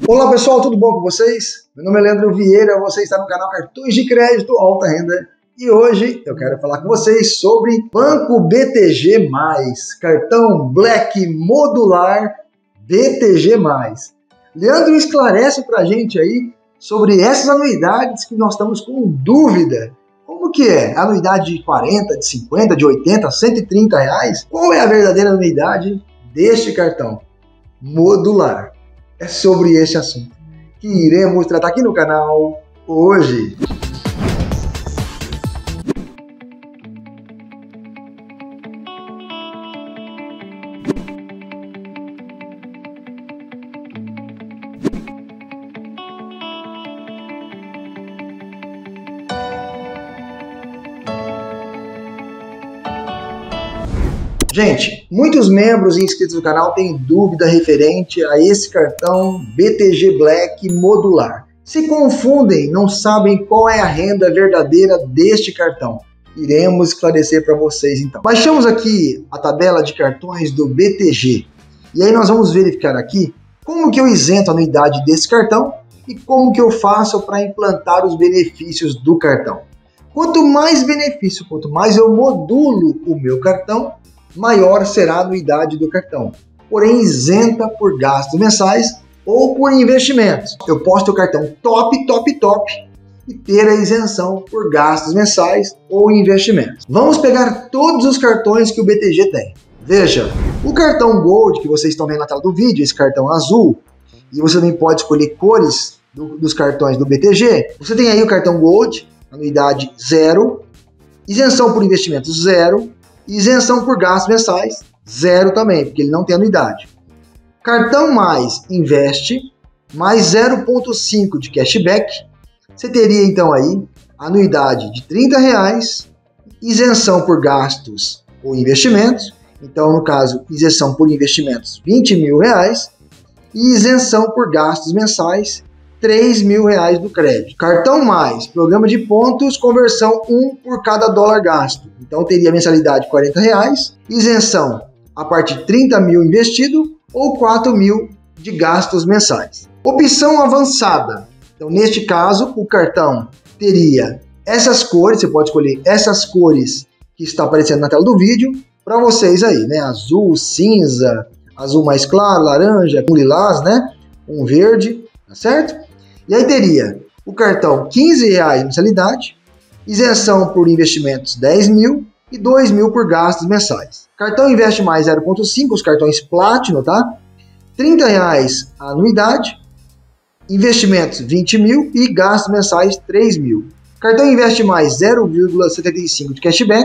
Olá pessoal, tudo bom com vocês? Meu nome é Leandro Vieira, você está no canal Cartões de Crédito Alta Renda e hoje eu quero falar com vocês sobre Banco BTG+, cartão Black Modular BTG+. Leandro esclarece pra gente aí sobre essas anuidades que nós estamos com dúvida. Como que é? Anuidade de 40, de 50, de 80, 130 reais? Qual é a verdadeira anuidade deste cartão modular? É sobre esse assunto que iremos tratar aqui no canal hoje. Gente, muitos membros e inscritos do canal têm dúvida referente a esse cartão BTG Black Modular. Se confundem, não sabem qual é a renda verdadeira deste cartão. Iremos esclarecer para vocês então. Baixamos aqui a tabela de cartões do BTG. E aí nós vamos verificar aqui como que eu isento a anuidade desse cartão e como que eu faço para implantar os benefícios do cartão. Quanto mais benefício, quanto mais eu modulo o meu cartão, maior será a anuidade do cartão, porém isenta por gastos mensais ou por investimentos. Eu posso ter o cartão top e ter a isenção por gastos mensais ou investimentos. Vamos pegar todos os cartões que o BTG tem. Veja, o cartão Gold que vocês estão vendo na tela do vídeo, esse cartão azul, e você também pode escolher cores dos cartões do BTG. Você tem aí o cartão Gold, anuidade 0, isenção por investimentos 0, isenção por gastos mensais, 0 também, porque ele não tem anuidade. Cartão Mais Investe, mais 0,5 de cashback, você teria então aí anuidade de R$30, isenção por gastos ou investimentos, então no caso, isenção por investimentos R$20 mil, e isenção por gastos mensais, R$3.000 do crédito. Cartão Mais, programa de pontos, conversão 1 por cada dólar gasto. Então teria mensalidade de R$40, isenção a partir de 30 mil investido ou 4 mil de gastos mensais. Opção avançada. Então neste caso o cartão teria essas cores, você pode escolher essas cores que está aparecendo na tela do vídeo para vocês aí, né? Azul, cinza, azul mais claro, laranja, um lilás, né? Um verde, tá certo? E aí teria o cartão R$15 mensalidade, isenção por investimentos 10 mil e 2 mil por gastos mensais. Cartão Investe Mais 0,5, os cartões Platinum, tá? R$30 a anuidade, investimentos 20 mil e gastos mensais 3 mil. Cartão Investe Mais 0,75 de cashback,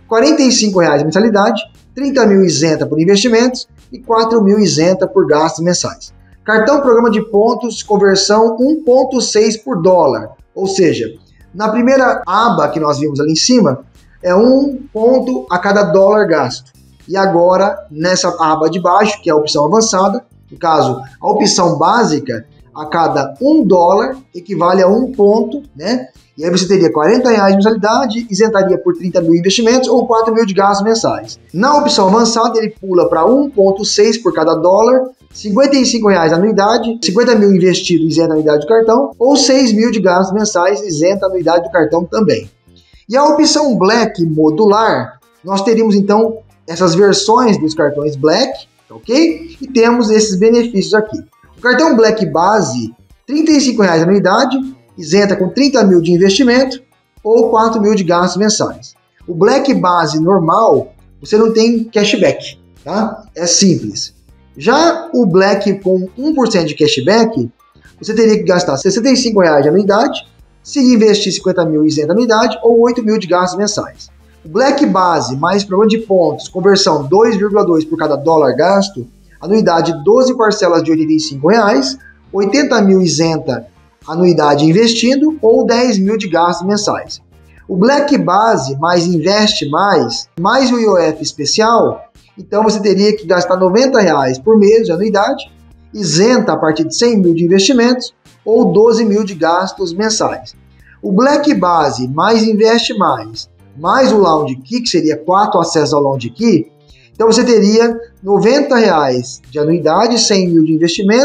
R$45 mensalidade, 30 mil isenta por investimentos e 4 mil isenta por gastos mensais. Cartão Programa de Pontos, conversão 1,6 por dólar, ou seja, na primeira aba que nós vimos ali em cima, é 1 ponto a cada dólar gasto. E agora, nessa aba de baixo, que é a opção avançada, no caso, a opção básica, a cada 1 dólar equivale a 1 ponto, né? E aí você teria R$40 de mensalidade, isentaria por 30 mil investimentos ou 4 mil de gastos mensais. Na opção avançada, ele pula para 1,6 por cada dólar, R$55 a anuidade, 50 mil investido, isenta a anuidade do cartão, ou 6 mil de gastos mensais, isenta a anuidade do cartão também. E a opção Black Modular, nós teríamos então essas versões dos cartões Black, ok? E temos esses benefícios aqui. O cartão Black Base, R$35 a anuidade, isenta com 30 mil de investimento ou 4 mil de gastos mensais. O Black Base normal, você não tem cashback, tá? É simples. Já o Black com 1% de cashback, você teria que gastar R$65 de anuidade, se investir 50 mil isenta anuidade ou 8 mil de gastos mensais. O Black Base mais programa de pontos, conversão 2,2 por cada dólar gasto, anuidade 12 parcelas de R$85, 80 mil isenta anuidade investindo ou 10 mil de gastos mensais. O Black Base mais Investe mais o IOF especial, então você teria que gastar R$90 por mês de anuidade, isenta a partir de 100 mil de investimentos ou 12 mil de gastos mensais. O Black Base mais Investe mais o Lounge Key, que seria 4 acessos ao Lounge Key, então você teria R$90 de anuidade, 100 mil de investimentos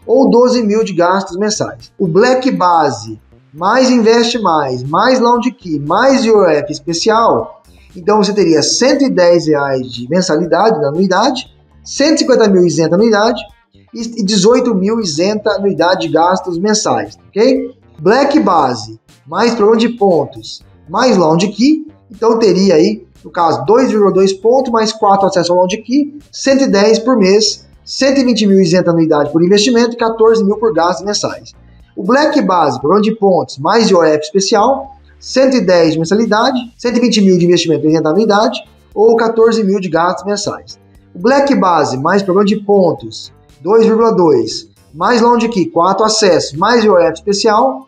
ou 12 mil de gastos mensais. O Black Base, mais Investe Mais, mais Lounge Key, mais IOF especial, então você teria R$ 110 de mensalidade na anuidade, 150 mil isenta anuidade e 18 mil isenta anuidade de gastos mensais, ok? Black Base, mais programa de pontos, mais Lounge Key, então teria aí, no caso, 2,2 pontos, mais 4 acesso ao Lounge Key, 110 por mês, 120 mil isenta anuidade por investimento e 14 mil por gastos mensais. O Black Base, programa de pontos, mais IOF especial, 110 de mensalidade, 120 mil de investimento e isenta anuidade ou 14 mil de gastos mensais. O Black Base, mais programa de pontos, 2,2, mais Lounge Key, 4 acessos, mais IOF especial,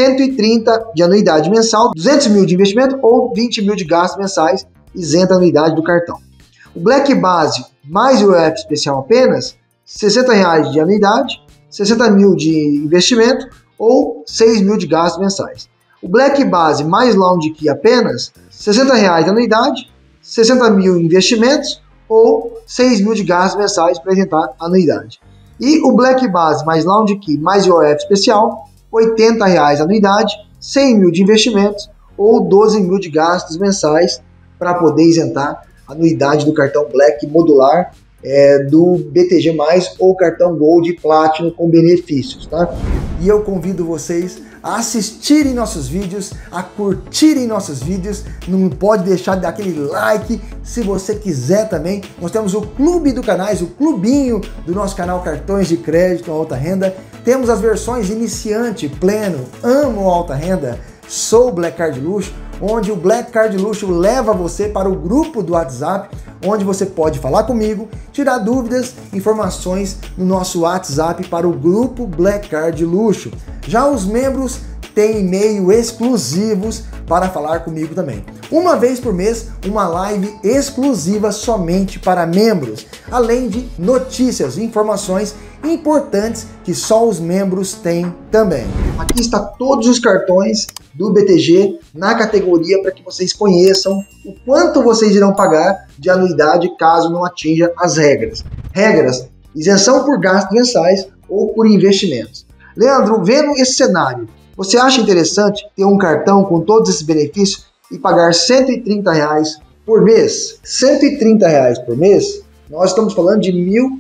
130 de anuidade mensal, 200 mil de investimento ou 20 mil de gastos mensais, isenta a anuidade do cartão. O Black Base mais IOF especial apenas, R$ 60 de anuidade, 60 mil de investimento ou 6 mil de gastos mensais. O Black Base mais Lounge Key apenas, R$ 60 de anuidade, 60 mil investimentos ou 6 mil de gastos mensais para isentar a anuidade. E o Black Base mais Lounge Key mais IOF especial, R$ 80 anuidade, 100 mil de investimentos ou 12 mil de gastos mensais para poder isentar a anuidade do cartão Black modular do BTG+, ou cartão Gold Platinum com benefícios, tá? E eu convido vocês a assistirem nossos vídeos, a curtirem nossos vídeos, não pode deixar de dar aquele like, se você quiser também. Nós temos o clube do canais, o clubinho do nosso canal Cartões de Crédito Alta Renda, temos as versões iniciante, pleno, amo alta renda, sou Black Card Luxo, onde o Black Card Luxo leva você para o grupo do WhatsApp, onde você pode falar comigo, tirar dúvidas, informações no nosso WhatsApp para o grupo Black Card Luxo. Já os membros têm e-mail exclusivos para falar comigo também. Uma vez por mês, uma live exclusiva somente para membros, além de notícias e informações importantes que só os membros têm também. Aqui está todos os cartões do BTG na categoria para que vocês conheçam o quanto vocês irão pagar de anuidade caso não atinja as regras. Regras: isenção por gastos mensais ou por investimentos. Leandro, vendo esse cenário, você acha interessante ter um cartão com todos esses benefícios e pagar R$ 130 por mês? R$ 130 por mês? Nós estamos falando de R$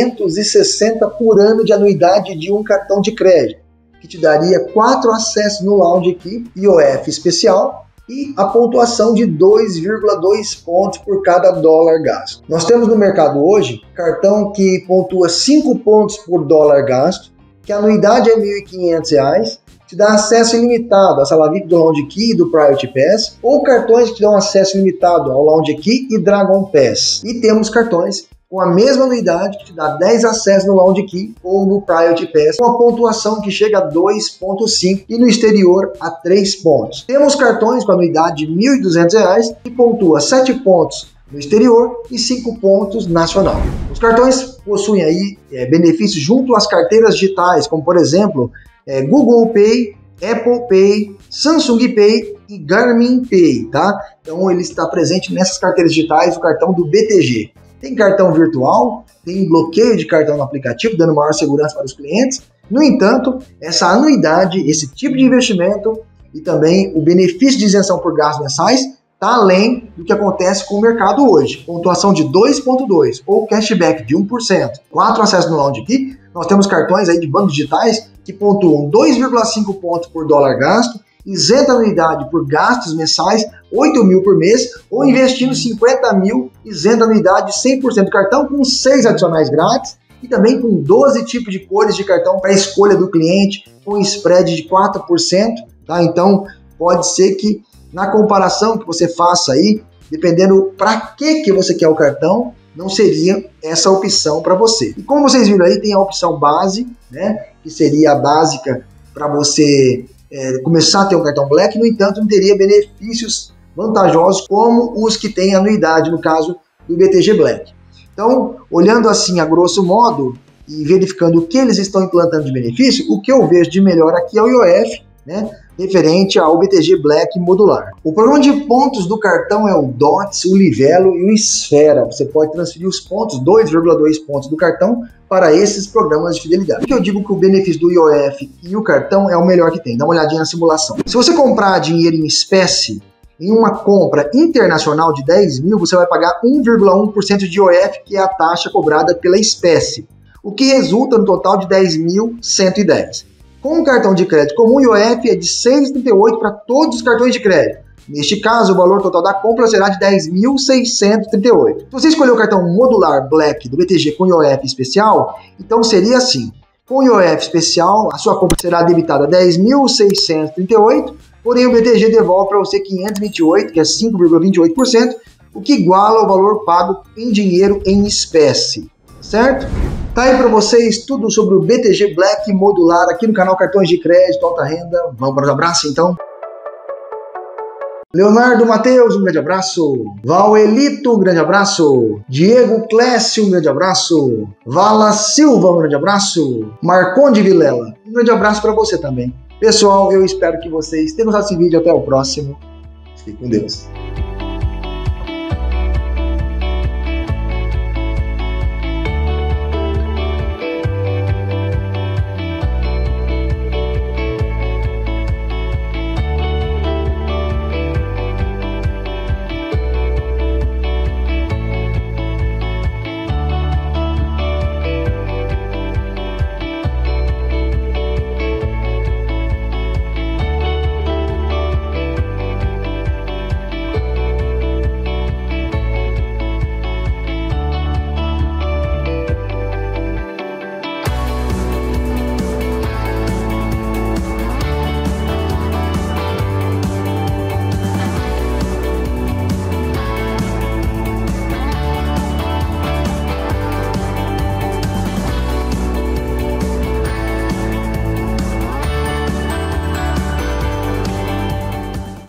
1.560 por ano de anuidade de um cartão de crédito, que te daria 4 acessos no Lounge Key, IOF especial e a pontuação de 2,2 pontos por cada dólar gasto. Nós temos no mercado hoje cartão que pontua 5 pontos por dólar gasto, que a anuidade é R$ 1.500, te dá acesso ilimitado à sala VIP do Lounge Key e do Priority Pass, ou cartões que te dão acesso ilimitado ao Lounge Key e Dragon Pass. E temos cartões com a mesma anuidade que te dá 10 acessos no Lounge Key ou no Priority Pass, com a pontuação que chega a 2,5 e no exterior a 3 pontos. Temos cartões com anuidade de R$ 1.200 que pontua 7 pontos no exterior e 5 pontos nacional. Os cartões possuem aí benefícios junto às carteiras digitais, como por exemplo Google Pay, Apple Pay, Samsung Pay e Garmin Pay, tá? Então ele está presente nessas carteiras digitais, o cartão do BTG. Tem cartão virtual, tem bloqueio de cartão no aplicativo, dando maior segurança para os clientes. No entanto, essa anuidade, esse tipo de investimento e também o benefício de isenção por gastos mensais está além do que acontece com o mercado hoje. Pontuação de 2,2 ou cashback de 1%, 4 acessos no Lounge Key. Nós temos cartões aí de bancos digitais que pontuam 2,5 pontos por dólar gasto, isenta anuidade por gastos mensais, 8 mil por mês, ou investindo 50 mil, isenta anuidade de 100% do cartão, com 6 adicionais grátis, e também com 12 tipos de cores de cartão para escolha do cliente, com spread de 4%, tá? Então, pode ser que na comparação que você faça aí, dependendo para que você quer o cartão, não seria essa opção para você. E como vocês viram aí, tem a opção base, né, que seria a básica para você começar a ter um cartão Black, no entanto, não teria benefícios vantajosos como os que têm anuidade, no caso do BTG Black. Então, olhando assim a grosso modo e verificando o que eles estão implantando de benefício, o que eu vejo de melhor aqui é o IOF, né? referente ao BTG Black modular. O programa de pontos do cartão é o DOTS, o Livelo e o Esfera. Você pode transferir os pontos, 2,2 pontos do cartão, para esses programas de fidelidade. Por que eu digo que o benefício do IOF e o cartão é o melhor que tem? Dá uma olhadinha na simulação. Se você comprar dinheiro em espécie, em uma compra internacional de 10 mil, você vai pagar 1,1% de IOF, que é a taxa cobrada pela espécie, o que resulta no total de 10.110. Com o cartão de crédito comum, o IOF é de 6,38 para todos os cartões de crédito. Neste caso, o valor total da compra será de 10.638. Se você escolher o cartão modular Black do BTG com IOF especial, então seria assim. Com IOF especial, a sua compra será debitada 10.638, porém o BTG devolve para você 528, que é 5,28%, o que iguala ao valor pago em dinheiro em espécie, certo? Tá aí para vocês tudo sobre o BTG Black modular aqui no canal Cartões de Crédito Alta Renda. Vamos para os abraços então? Leonardo Matheus, um grande abraço. Valelito, um grande abraço. Diego Clécio, um grande abraço. Vala Silva, um grande abraço. Marconde Vilela, um grande abraço para você também. Pessoal, eu espero que vocês tenham gostado desse vídeo. Até o próximo. Fique com Deus.